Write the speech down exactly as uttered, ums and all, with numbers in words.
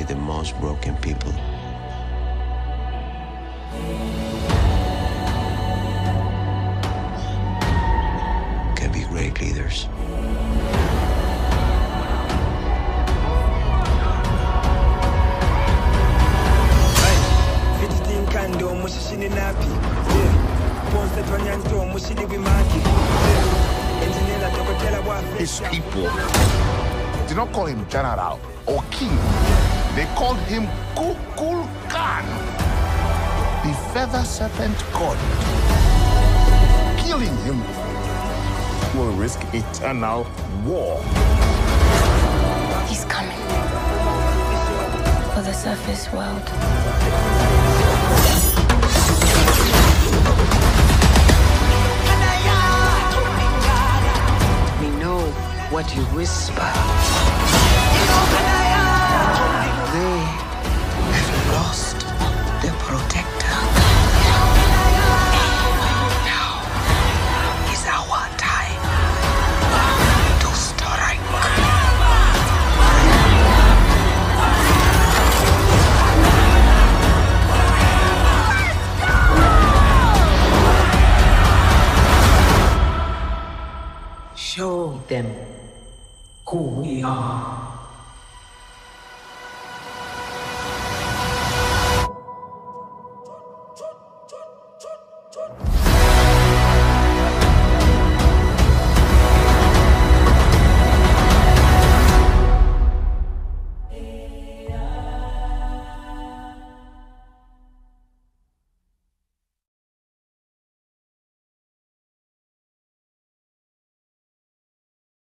the most broken people. Can be great leaders. His people did not call him general or king. They called him Coogler, the feather serpent god. Killing him will risk eternal war. He's coming for the surface world. We know what you whisper. They have lost their protector. Now is our time to strike. Show them who we are.